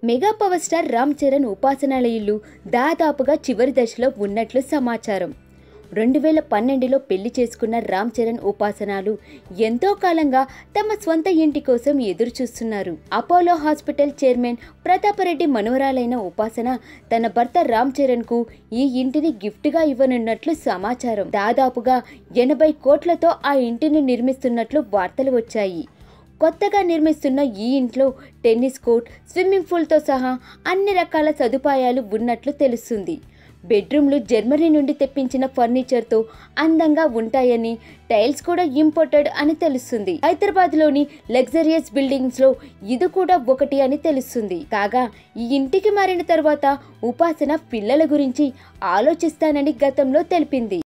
Mega power star Ram Charan ఉపాసనాల ఇల్లు దాదాపుగా చివరి దశలో ఉన్నట్లు సమాచారం. 2012లో పెళ్లి చేసుకున్న రామ్ చరణ్ ఉపాసనాలు ఎంతో కాలంగా తమ స్వంత ఇంటి కోసం ఎదురు చూస్తున్నారు. అపోలో హాస్పిటల్ చైర్మన్ ప్రతాపరెడ్డి మనవరాలైన ఉపాసన తన భర్త రామ్ చరణ్ కు ఈ ఇంటిని గిఫ్ట్ గా ఇవ్వనున్నట్లు సమాచారం. దాదాపుగా 80 కోట్లతో ఆ ఇంటిని నిర్మిస్తున్నట్లు వార్తలు వచ్చాయి. కొత్తగా నిర్మిస్తున్న ఈ ఇంట్లో టెన్నిస్ కోర్ట్, స్విమ్మింగ్ పూల్తో సహా అన్ని రకాల సదుపాయాలు ఉన్నట్లు తెలుస్తుంది. బెడ్రూమ్లు జర్మనీ నుండి తెప్పించిన ఫర్నిచర్తో అందంగా ఉంటాయని, టైల్స్ కూడా ఇంపోర్టెడ్ అని తెలుస్తుంది. హైదరాబాద్లోని లగ్జరియస్ బిల్డింగ్స్లో ఇది కూడా ఒకటి అని తెలుస్తుంది. కాగా ఈ ఇంటికి మారిన తర్వాత ఉపాసన పిల్లల గురించి ఆలోచిస్తానని గతంలో తెలిపింది.